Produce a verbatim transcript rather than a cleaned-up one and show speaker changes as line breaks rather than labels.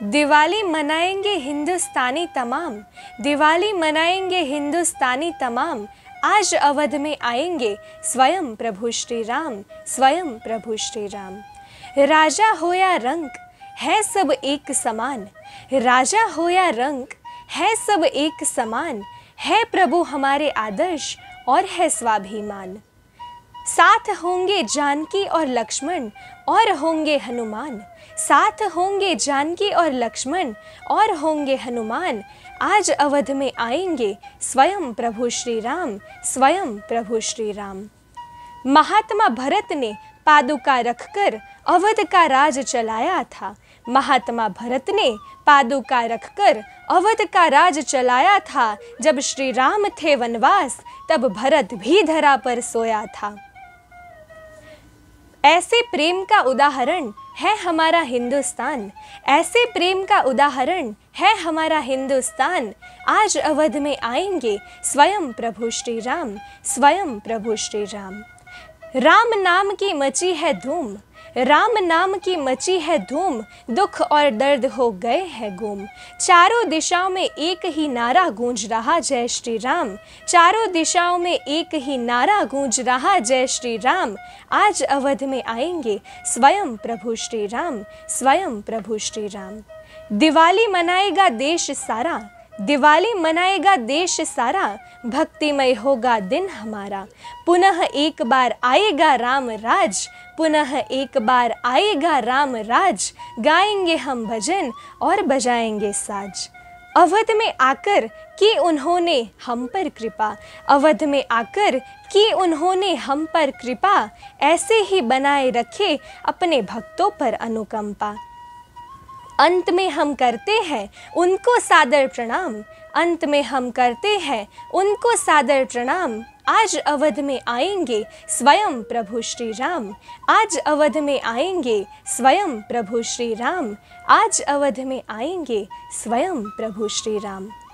दिवाली मनाएंगे हिंदुस्तानी तमाम, दिवाली मनाएंगे हिंदुस्तानी तमाम। आज अवध में आएंगे स्वयं प्रभु श्री राम, स्वयं प्रभु श्री राम। राजा हो या रंक है सब एक समान, राजा हो या रंक है सब एक समान। है प्रभु हमारे आदर्श और है स्वाभिमान। साथ होंगे जानकी और लक्ष्मण और होंगे हनुमान, साथ होंगे जानकी और लक्ष्मण और होंगे हनुमान। आज अवध में आएंगे स्वयं प्रभु श्री राम, स्वयं प्रभु श्री राम। महात्मा भरत ने पादुका रखकर अवध का राज चलाया था, महात्मा भरत ने पादुका रखकर अवध का राज चलाया था। जब श्री राम थे वनवास तब भरत भी धरा पर सोया था। ऐसे प्रेम का उदाहरण है हमारा हिंदुस्तान, ऐसे प्रेम का उदाहरण है हमारा हिंदुस्तान। आज अवध में आएंगे स्वयं प्रभु श्री राम, स्वयं प्रभु श्री राम। राम नाम की मची है धूम, राम नाम की मची है धूम। दुख और दर्द हो गए हैं गुम। चारों दिशाओं में एक ही नारा गूंज रहा जय श्री राम, चारों दिशाओं में एक ही नारा गूंज रहा जय श्री राम। आज अवध में आएंगे स्वयं प्रभु श्री राम, स्वयं प्रभु श्री राम। दिवाली मनाएगा देश सारा, दिवाली मनाएगा देश सारा। भक्तिमय होगा दिन हमारा, पुनः एक बार आएगा राम राज, पुनः एक बार आएगा राम राज। गाएंगे हम भजन और बजाएंगे साज। अवध में आकर की उन्होंने हम पर कृपा, अवध में आकर की उन्होंने हम पर कृपा। ऐसे ही बनाए रखे अपने भक्तों पर अनुकंपा। अंत में हम करते हैं उनको सादर प्रणाम, अंत में हम करते हैं उनको सादर प्रणाम। आज अवध में आएंगे स्वयं प्रभु श्री राम, आज अवध में आएंगे स्वयं प्रभु श्री राम, आज अवध में आएंगे स्वयं प्रभु श्री राम।